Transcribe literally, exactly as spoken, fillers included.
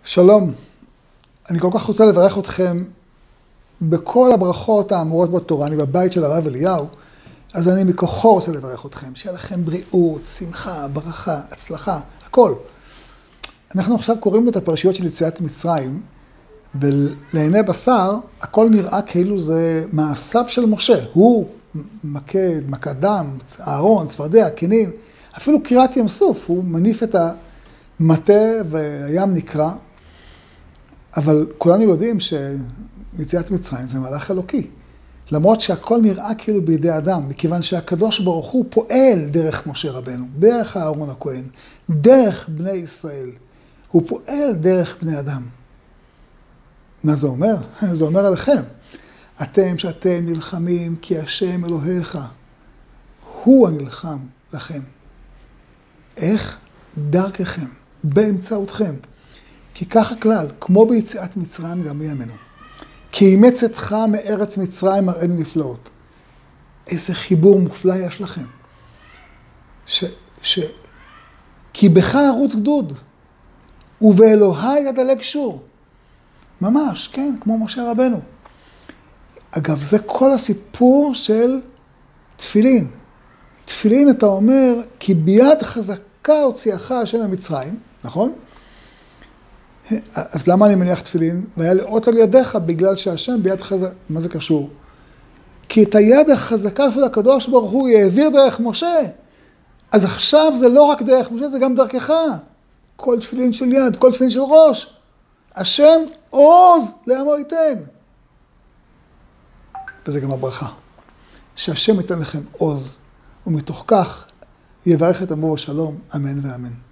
שלום, אני כל כך רוצה לברך אתכם בכל הברכות האמורות בתורה. אני בבית של הרב אליהו, אז אני מכוחו רוצה לברך אתכם. שיהיה לכם בריאות, שמחה, ברכה, הצלחה, הכל. אנחנו עכשיו קוראים את הפרשיות של יציאת מצרים, ולעיני בשר הכל נראה כאילו זה מעשיו של משה. הוא מקד, מקדם, אהרון, צפרדע, כינים, אפילו קריעת ים סוף, הוא מניף את המטה והים נקרא. אבל כולנו יודעים שיציאת מצרים זה מהלך אלוקי. למרות שהכל נראה כאילו בידי אדם, מכיוון שהקדוש ברוך הוא פועל דרך משה רבנו, דרך אהרון הכהן, דרך בני ישראל. הוא פועל דרך בני אדם. מה זה אומר? זה אומר עליכם. אתם שאתם נלחמים כי השם אלוהיך, הוא הנלחם לכם. איך? דרככם, באמצעותכם. כי כך הכלל, כמו ביציאת מצרים גם בימינו. כי אימץ אתך מארץ מצרים מראינו נפלאות. איזה חיבור מופלא יש לכם. ש, ש, כי בך ערוץ גדוד, ובאלוהי ידלג שור. ממש, כן, כמו משה רבנו. אגב, זה כל הסיפור של תפילין. תפילין אתה אומר, כי ביד חזקה הוציאך השם ממצרים, נכון? אז למה אני מניח תפילין? והיה לאות על ידיך בגלל שהשם ביד חזקה. מה זה קשור? כי את היד החזקה של הקדוש ברוך הוא העביר דרך משה. אז עכשיו זה לא רק דרך משה, זה גם דרכך. כל תפילין של יד, כל תפילין של ראש. השם עוז לעמו ייתן. וזה גם הברכה. שהשם ייתן לכם עוז, ומתוך כך יברך את עמו בשלום, אמן ואמן.